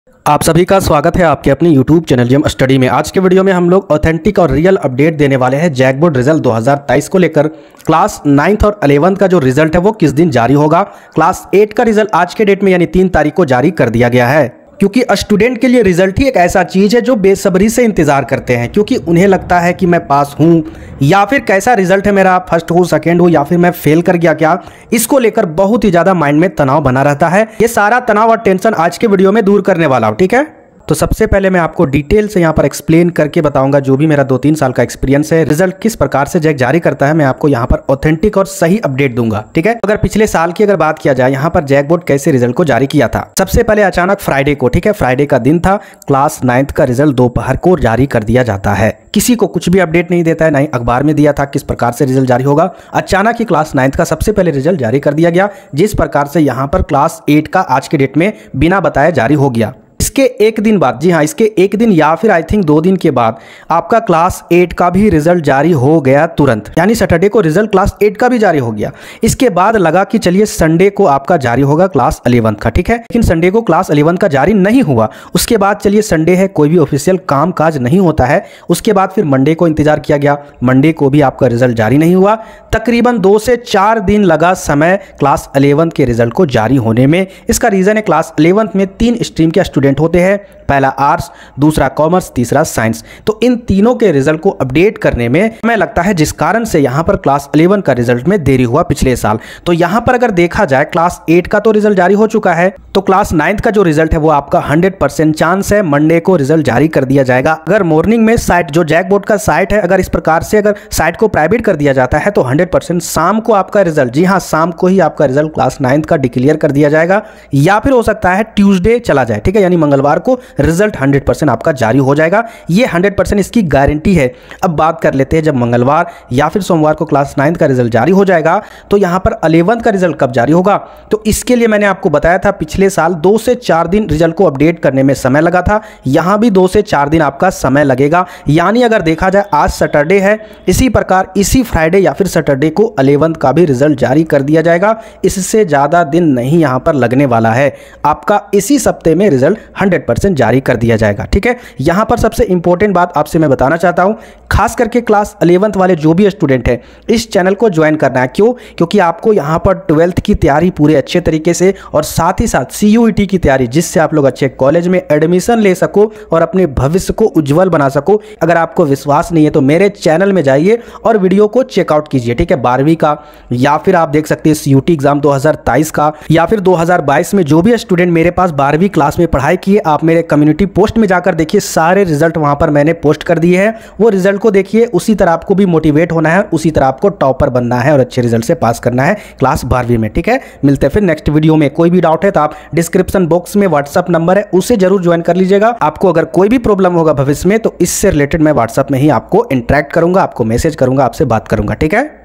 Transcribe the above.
आप सभी का स्वागत है आपके अपने YouTube चैनल जिम स्टडी में। आज के वीडियो में हम लोग ऑथेंटिक और रियल अपडेट देने वाले हैं जैक बोर्ड रिजल्ट 2023 को लेकर। क्लास 9th और 11th का जो रिजल्ट है वो किस दिन जारी होगा। क्लास 8 का रिजल्ट आज के डेट में यानी 3 तारीख को जारी कर दिया गया है, क्योंकि स्टूडेंट के लिए रिजल्ट ही एक ऐसा चीज़ है जो बेसब्री से इंतजार करते हैं, क्योंकि उन्हें लगता है कि मैं पास हूँ या फिर कैसा रिजल्ट है मेरा, फर्स्ट हो सेकंड हो या फिर मैं फेल कर गया क्या। इसको लेकर बहुत ही ज़्यादा माइंड में तनाव बना रहता है। ये सारा तनाव और टेंशन आज के वीडियो में दूर करने वाला हूँ, ठीक है। तो सबसे पहले मैं आपको डिटेल से यहाँ पर एक्सप्लेन करके बताऊंगा जो भी मेरा 2-3 साल का एक्सपीरियंस है, रिजल्ट किस प्रकार से जैक जारी करता है, मैं आपको यहाँ पर ऑथेंटिक और सही अपडेट दूंगा, ठीक है। अगर पिछले साल की अगर बात किया जाए यहाँ पर जैक बोर्ड कैसे रिजल्ट को जारी किया था। सबसे पहले अचानक फ्राइडे को, ठीक है, फ्राइडे का दिन था, क्लास 9th का रिजल्ट दोपहर को जारी कर दिया जाता है। किसी को कुछ भी अपडेट नहीं देता है, ना ही अखबार में दिया था किस प्रकार से रिजल्ट जारी होगा। अचानक ही क्लास 9th का सबसे पहले रिजल्ट जारी कर दिया गया, जिस प्रकार से यहाँ पर क्लास 8 का आज के डेट में बिना बताए जारी हो गया। इसके एक दिन बाद, जी हाँ, इसके एक दिन या फिर आई थिंक 2 दिन के बाद आपका क्लास 8 का भी रिजल्ट जारी हो गया तुरंत, यानी सैटरडे को रिजल्ट क्लास 8 का भी जारी हो गया। इसके बाद लगा कि चलिए संडे को आपका जारी होगा क्लास 11th का, ठीक है, लेकिन संडे को क्लास 11th का जारी नहीं हुआ। उसके बाद चलिए संडे है, कोई भी ऑफिशियल काम काज नहीं होता है। उसके बाद फिर मंडे को इंतजार किया गया, मंडे को भी आपका रिजल्ट जारी नहीं हुआ। तकरीबन 2 से 4 दिन लगा समय क्लास 11th के रिजल्ट को जारी होने में। इसका रीजन है क्लास 11th में 3 स्ट्रीम के स्टूडेंट होते हैं, पहला आर्ट्स, दूसरा कॉमर्स, तीसरा साइंस। तो इन तीनों के रिजल्ट को अपडेट करने में समय लगता है, जिस कारण से यहां पर क्लास 11 का रिजल्ट में देरी हुआ पिछले साल। तो यहां पर अगर देखा जाए क्लास 8 का तो रिजल्ट जारी हो चुका है, तो क्लास 9th का जो रिजल्ट है वो आपका 100% चांस है मंडे को रिजल्ट जारी कर दिया जाएगा। अगर मॉर्निंग में साइट जो जैक बोर्ड का साइट है, अगर इस प्रकार से अगर साइट को प्राइवेट कर दिया जाता है तो 100% शाम को आपका रिजल्ट, जी हाँ, शाम को ही आपका रिजल्ट क्लास 9th का डिक्लेयर कर दिया जाएगा, या फिर हो सकता है ट्यूसडे चला जाए, ठीक है, यानी मंगलवार को रिजल्ट 100% आपका जारी हो जाएगा। ये 100% इसकी गारंटी है। अब बात कर लेते हैं, जब मंगलवार या फिर सोमवार को क्लास 9th का रिजल्ट जारी हो जाएगा तो यहां पर 11th का रिजल्ट कब जारी होगा। तो इसके लिए मैंने आपको बताया था पिछले साल 2 से 4 दिन रिजल्ट को अपडेट करने में समय लगा था, यहां भी 2 से 4 दिन आपका समय लगेगा। यानी अगर देखा जाए आज सैटरडे है, इसी प्रकार इसी फ्राइडे या फिर सैटरडे को 11th का भी रिजल्ट जारी कर दिया जाएगा। इससे ज्यादा दिन नहीं यहां पर लगने वाला है, आपका इसी सप्ते में रिजल्ट 100% जारी कर दिया जाएगा, ठीक है। यहां पर सबसे इंपॉर्टेंट बात आपसे मैं बताना चाहता हूं, खास करके क्लास 11th वाले जो भी स्टूडेंट हैं इस चैनल को ज्वाइन करना है। क्यों? क्योंकि आपको यहां पर 12th की तैयारी पूरे अच्छे तरीके से और साथ ही साथ CUET की तैयारी, जिससे आप लोग अच्छे कॉलेज में एडमिशन ले सको और अपने भविष्य को उज्जवल बना सको। अगर आपको विश्वास नहीं है तो मेरे चैनल में जाइए और वीडियो को चेकआउट कीजिए, ठीक है, 12वीं का, या फिर आप देख सकते हैं CUET एग्जाम 2023 का, या फिर 2022 में जो भी स्टूडेंट मेरे पास 12वीं क्लास में पढ़ाई किए, आप मेरे कम्युनिटी पोस्ट में जाकर देखिए, सारे रिजल्ट वहां पर मैंने पोस्ट कर दिए हैं। वो रिजल्ट को देखिए, उसी तरह आपको भी मोटिवेट होना है, उसी तरह आपको टॉपर बनना है और अच्छे रिजल्ट से पास करना है क्लास 12वीं में, ठीक है। मिलते हैं फिर नेक्स्ट वीडियो में। कोई भी डाउट है तो आप डिस्क्रिप्शन बॉक्स में व्हाट्सअप नंबर है, उसे जरूर ज्वाइन कर लीजिएगा। आपको अगर कोई भी प्रॉब्लम होगा भविष्य में तो इससे रिलेटेड मैं व्हाट्सअप में ही आपको इंटरेक्ट करूंगा, आपको मैसेज करूंगा, आपसे बात करूंगा, ठीक है।